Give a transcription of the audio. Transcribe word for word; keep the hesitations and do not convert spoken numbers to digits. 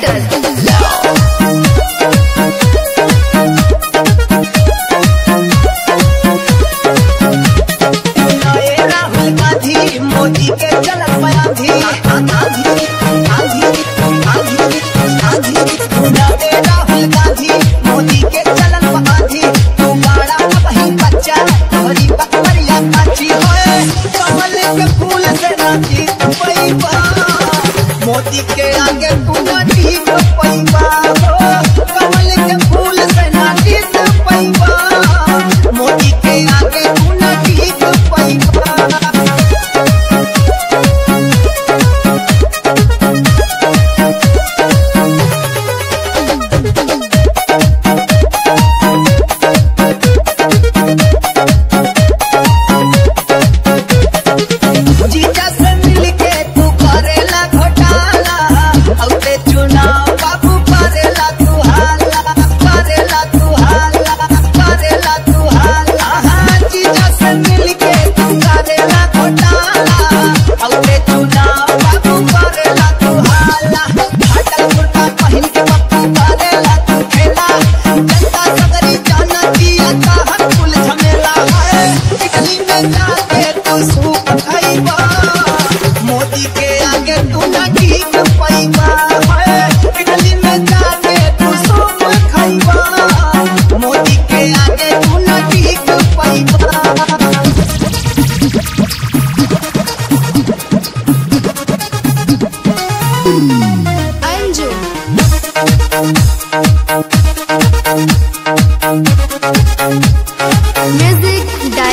मोदी के चलत बयाधी आंधी आंधी आंधी आंधी नए राहुल गांधी मोदी के चलत बयाधी तू बड़ा वही बच्चा तोरी बकरिया काची होए कमल के फूल से नाची पैबा मोदी के आगे तू नाची पैबा कमल के फूल से नाची पैबा मोदी के आगे तू नाची पैबा। मोदी के आगे तू ना ठीक पैबा इडली में जाके तू सूप खाइबा मोदी के आगे तू ना ठीक पैबा। अंजू म्यूजिक